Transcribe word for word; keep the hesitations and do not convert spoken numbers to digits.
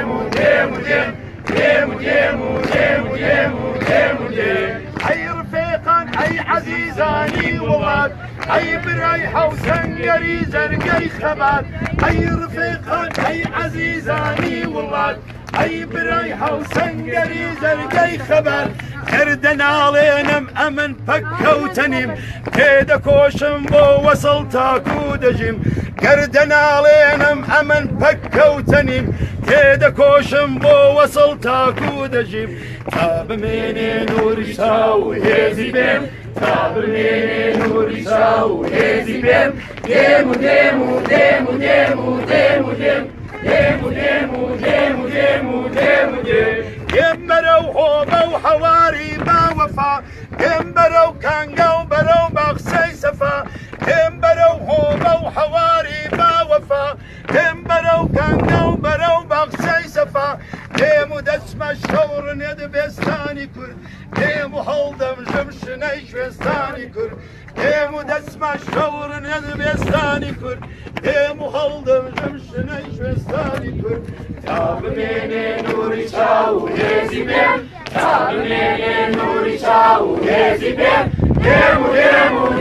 ديمو ديمو ديم ديمو ديمو ديمو ديمو ديمو ديم حي رفيقان حي عزيزاني وولاد حي بريحة وسنقري زرقي خبات حي رفيقان حي عزيزاني وولاد حي بريحة وسنقري زرقي خبات كردنا لينا مأمن فكة وتنم كيدا كوشن بو وصل تاكو دجم كردنا لينا مأمن فكة وتنم كيدا كوشن بو وصل تاكو دجم تاب مني نور شاو هيزي بيم تاب مني نور شاو هيزي بيم ديمو ديمو ديمو ديمو ديمو ديم ديمو ديمو ديمو ديمو ديمو ديم يمبرو هوبا وحواري ما وفا يمبرو كانقو برو بغسي سفا يمبرو هوبا وحواري ما وفا يمبرو كانقو برو بغسي سفا ديمو دسم الشور ند بستاني كر ديمو هلدم جمش نيش بستاني كر ديمو دسم الشور ند بستاني كر ديمو هلدم جمش نيش بستاني كر تاب مني نوري شاو هيزي بيم تاب مني نوري شاو هيزي بيم ديمو ديمو